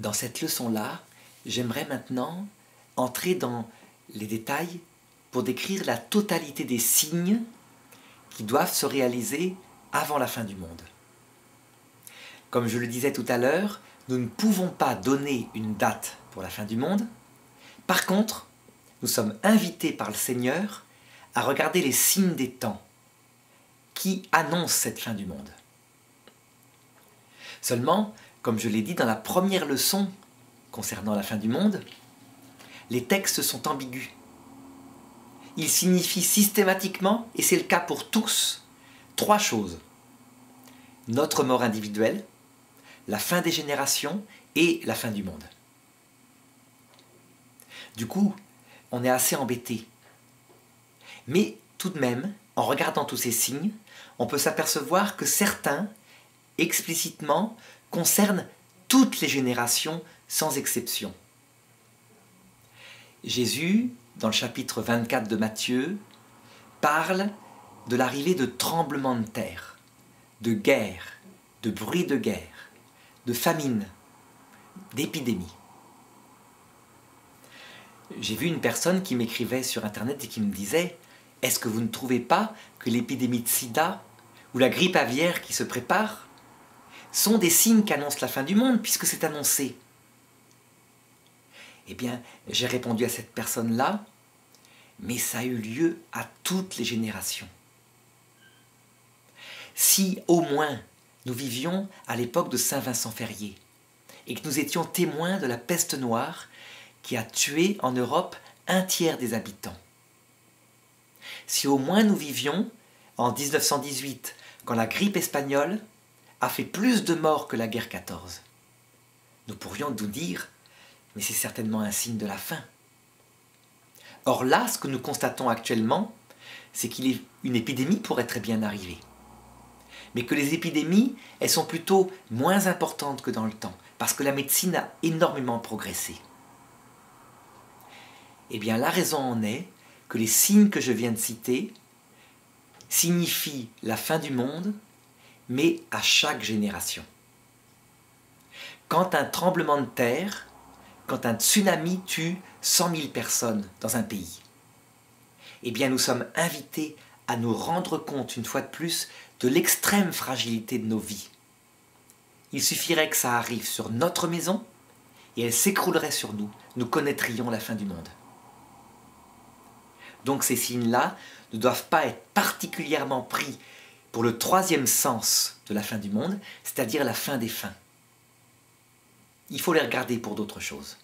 Dans cette leçon-là, j'aimerais maintenant entrer dans les détails pour décrire la totalité des signes qui doivent se réaliser avant la fin du monde. Comme je le disais tout à l'heure, nous ne pouvons pas donner une date pour la fin du monde. Par contre, nous sommes invités par le Seigneur à regarder les signes des temps qui annoncent cette fin du monde. Seulement, comme je l'ai dit dans la première leçon concernant la fin du monde, les textes sont ambigus. Ils signifient systématiquement, et c'est le cas pour tous, trois choses. Notre mort individuelle, la fin des générations et la fin du monde. Du coup, on est assez embêté. Mais tout de même, en regardant tous ces signes, on peut s'apercevoir que certains, explicitement, concernent toutes les générations sans exception. Jésus, dans le chapitre 24 de Matthieu, parle de l'arrivée de tremblements de terre, de guerre, de bruit de guerre, de famine, d'épidémie. J'ai vu une personne qui m'écrivait sur Internet et qui me disait « Est-ce que vous ne trouvez pas que l'épidémie de sida ou la grippe aviaire qui se prépare sont des signes qu'annonce la fin du monde puisque c'est annoncé ?» Eh bien, j'ai répondu à cette personne-là « Mais ça a eu lieu à toutes les générations. » Si au moins nous vivions à l'époque de Saint Vincent Ferrier et que nous étions témoins de la peste noire qui a tué en Europe 1/3 des habitants. Si au moins nous vivions en 1918, quand la grippe espagnole a fait plus de morts que la guerre 14, nous pourrions nous dire « mais c'est certainement un signe de la fin ». Or là, ce que nous constatons actuellement, c'est qu'une épidémie pourrait très bien arriver. Mais que les épidémies, elles sont plutôt moins importantes que dans le temps, parce que la médecine a énormément progressé. Eh bien, la raison en est que les signes que je viens de citer signifient la fin du monde, mais à chaque génération. Quand un tremblement de terre, quand un tsunami tue 100 000 personnes dans un pays, eh bien, nous sommes invités à nous rendre compte, une fois de plus, de l'extrême fragilité de nos vies. Il suffirait que ça arrive sur notre maison et elle s'écroulerait sur nous. Nous connaîtrions la fin du monde. Donc ces signes-là ne doivent pas être particulièrement pris pour le troisième sens de la fin du monde, c'est-à-dire la fin des fins. Il faut les regarder pour d'autres choses.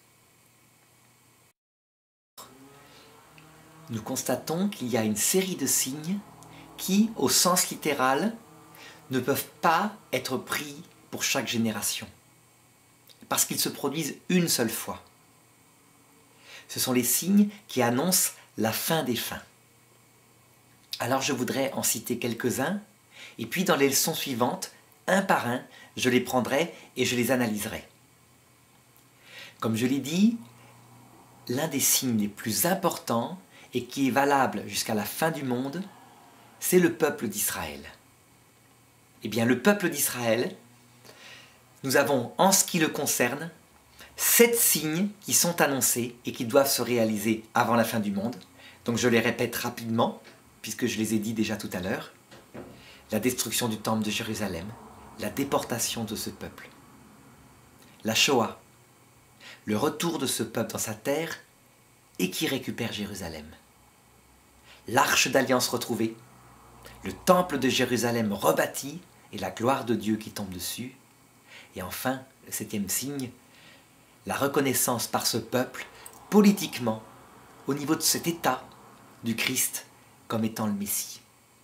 Nous constatons qu'il y a une série de signes qui, au sens littéral, ne peuvent pas être pris pour chaque génération, parce qu'ils se produisent une seule fois. Ce sont les signes qui annoncent la fin des fins. Alors je voudrais en citer quelques-uns, et puis dans les leçons suivantes, un par un, je les prendrai et je les analyserai. Comme je l'ai dit, l'un des signes les plus importants et qui est valable jusqu'à la fin du monde, c'est le peuple d'Israël. Eh bien, le peuple d'Israël, nous avons, en ce qui le concerne, 7 signes qui sont annoncés et qui doivent se réaliser avant la fin du monde. Donc je les répète rapidement, puisque je les ai dit déjà tout à l'heure. La destruction du temple de Jérusalem, la déportation de ce peuple, la Shoah, le retour de ce peuple dans sa terre et qui récupère Jérusalem, l'arche d'alliance retrouvée, le temple de Jérusalem rebâti et la gloire de Dieu qui tombe dessus, et enfin, le 7e signe, la reconnaissance par ce peuple, politiquement, au niveau de cet état du Christ comme étant le Messie.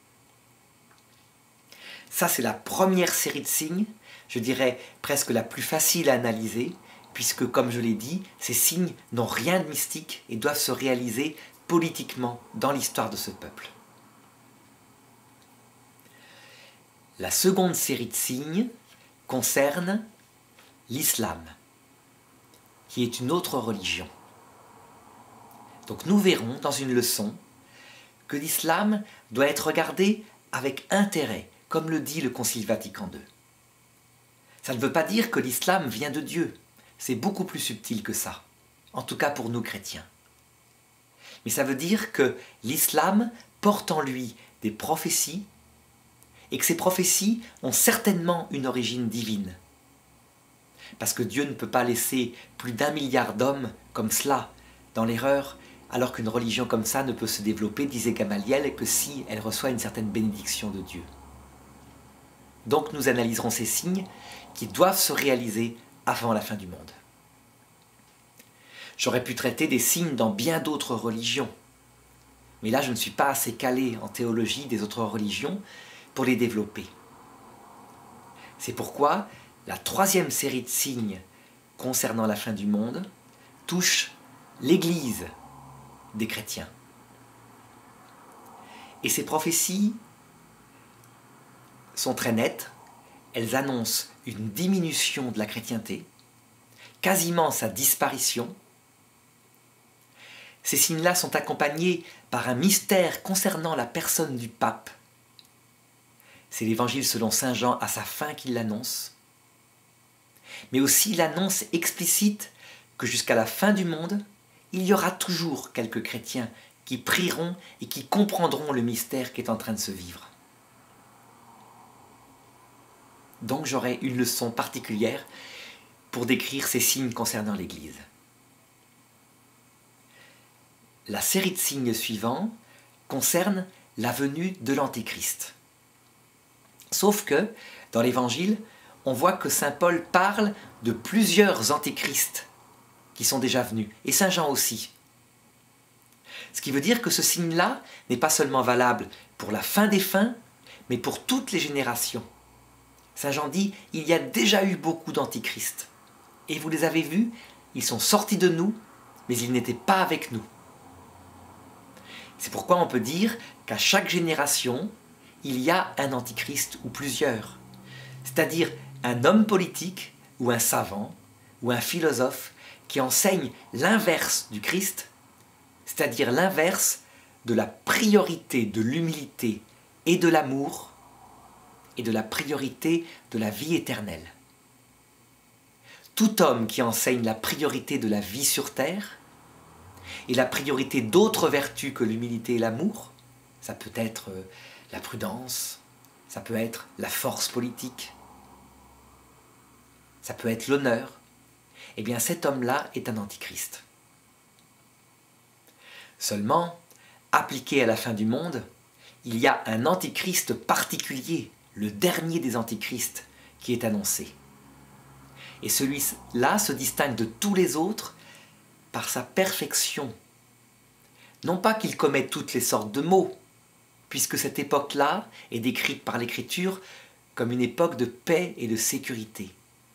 Ça, c'est la première série de signes, je dirais presque la plus facile à analyser, puisque, comme je l'ai dit, ces signes n'ont rien de mystique et doivent se réaliser politiquement dans l'histoire de ce peuple. La seconde série de signes concerne l'islam, qui est une autre religion. Donc nous verrons dans une leçon que l'islam doit être regardé avec intérêt, comme le dit le Concile Vatican II. Ça ne veut pas dire que l'islam vient de Dieu. c'est beaucoup plus subtil que ça, en tout cas pour nous chrétiens. Mais ça veut dire que l'islam porte en lui des prophéties et que ces prophéties ont certainement une origine divine. Parce que Dieu ne peut pas laisser plus d'1 milliard d'hommes comme cela dans l'erreur, alors qu'une religion comme ça ne peut se développer, disait Gamaliel, que si elle reçoit une certaine bénédiction de Dieu. Donc nous analyserons ces signes qui doivent se réaliser avant la fin du monde. J'aurais pu traiter des signes dans bien d'autres religions, mais là je ne suis pas assez calé en théologie des autres religions pour les développer. C'est pourquoi la 3e série de signes concernant la fin du monde touche l'Église des chrétiens. Et ces prophéties sont très nettes, elles annoncent une diminution de la chrétienté, quasiment sa disparition. Ces signes-là sont accompagnés par un mystère concernant la personne du pape. C'est l'évangile selon saint Jean à sa fin qui l'annonce, mais aussi l'annonce explicite que jusqu'à la fin du monde, il y aura toujours quelques chrétiens qui prieront et qui comprendront le mystère qui est en train de se vivre. Donc j'aurai une leçon particulière pour décrire ces signes concernant l'Église. La série de signes suivants concerne la venue de l'Antéchrist. Sauf que, dans l'Évangile, on voit que saint Paul parle de plusieurs antéchrists qui sont déjà venus, et saint Jean aussi. Ce qui veut dire que ce signe-là n'est pas seulement valable pour la fin des fins, mais pour toutes les générations. Saint Jean dit, il y a déjà eu beaucoup d'antéchrists. Et vous les avez vus, ils sont sortis de nous, mais ils n'étaient pas avec nous. C'est pourquoi on peut dire qu'à chaque génération, il y a un antichrist ou plusieurs. C'est-à-dire un homme politique ou un savant ou un philosophe qui enseigne l'inverse du Christ, c'est-à-dire l'inverse de la priorité de l'humilité et de l'amour et de la priorité de la vie éternelle. Tout homme qui enseigne la priorité de la vie sur terre et la priorité d'autres vertus que l'humilité et l'amour, ça peut être la prudence, ça peut être la force politique, ça peut être l'honneur, eh bien cet homme-là est un antichrist. Seulement, appliqué à la fin du monde, il y a un antichrist particulier, le dernier des antichrists, qui est annoncé. Et celui-là se distingue de tous les autres par sa perfection. Non pas qu'il commette toutes les sortes de maux, puisque cette époque-là est décrite par l'Écriture comme une époque de paix et de sécurité.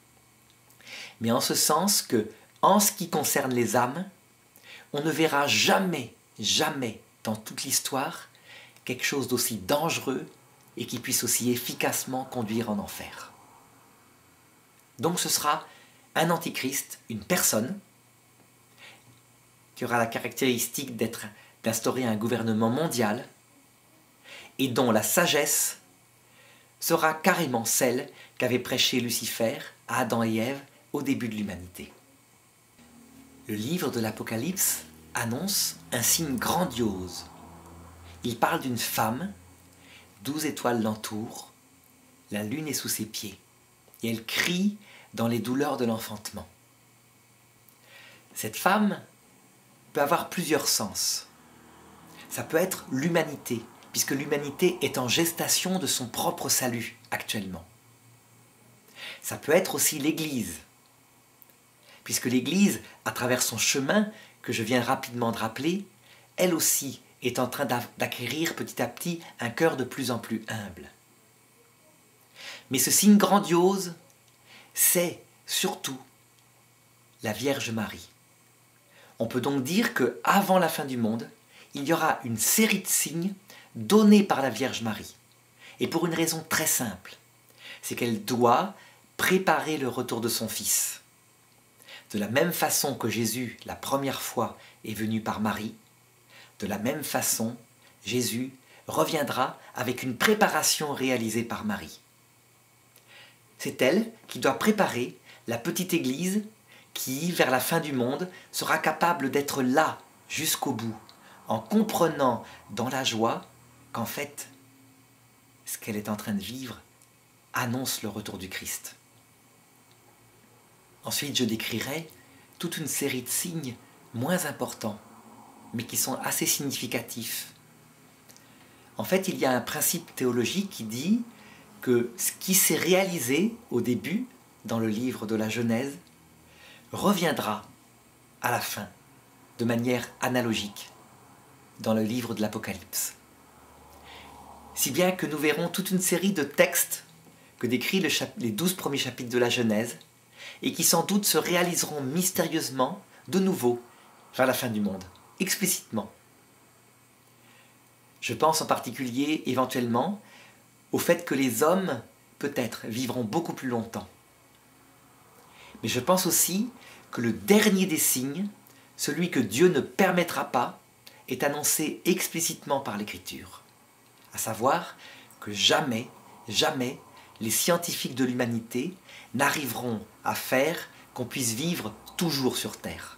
Mais en ce sens que, en ce qui concerne les âmes, on ne verra jamais, jamais dans toute l'histoire quelque chose d'aussi dangereux et qui puisse aussi efficacement conduire en enfer. Donc ce sera un antichrist, une personne, qui aura la caractéristique d'instaurer un gouvernement mondial et dont la sagesse sera carrément celle qu'avait prêché Lucifer à Adam et Ève au début de l'humanité. Le livre de l'Apocalypse annonce un signe grandiose. Il parle d'une femme, 12 étoiles l'entourent, la lune est sous ses pieds, et elle crie dans les douleurs de l'enfantement. Cette femme peut avoir plusieurs sens. Ça peut être l'humanité, puisque l'humanité est en gestation de son propre salut actuellement. Ça peut être aussi l'Église, puisque l'Église, à travers son chemin, que je viens rapidement de rappeler, elle aussi est en train d'acquérir petit à petit un cœur de plus en plus humble. Mais ce signe grandiose, c'est surtout la Vierge Marie. On peut donc dire qu'avant la fin du monde, il y aura une série de signes donnés par la Vierge Marie. Et pour une raison très simple, c'est qu'elle doit préparer le retour de son Fils. De la même façon que Jésus, la première fois, est venu par Marie, de la même façon, Jésus reviendra avec une préparation réalisée par Marie. C'est elle qui doit préparer la petite Église qui, vers la fin du monde, sera capable d'être là jusqu'au bout, en comprenant dans la joie qu'en fait, ce qu'elle est en train de vivre annonce le retour du Christ. Ensuite, je décrirai toute une série de signes moins importants, mais qui sont assez significatifs. En fait, il y a un principe théologique qui dit que ce qui s'est réalisé au début, dans le livre de la Genèse, reviendra à la fin, de manière analogique, dans le livre de l'Apocalypse. Si bien que nous verrons toute une série de textes que décrit les 12 premiers chapitres de la Genèse, et qui sans doute se réaliseront mystérieusement de nouveau vers la fin du monde, explicitement. Je pense en particulier, éventuellement, au fait que les hommes, peut-être, vivront beaucoup plus longtemps. Mais je pense aussi que le dernier des signes, celui que Dieu ne permettra pas, est annoncé explicitement par l'Écriture. À savoir que jamais, jamais, les scientifiques de l'humanité n'arriveront à faire qu'on puisse vivre toujours sur Terre.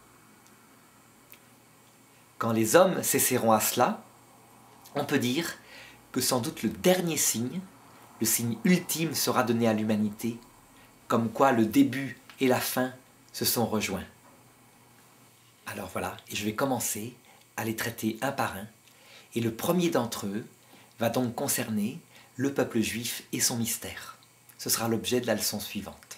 Quand les hommes cesseront à cela, on peut dire que sans doute le dernier signe, le signe ultime sera donné à l'humanité, comme quoi le début et la fin se sont rejoints. Alors voilà, et je vais commencer à les traiter un par un, et le premier d'entre eux va donc concerner le peuple juif et son mystère. Ce sera l'objet de la leçon suivante.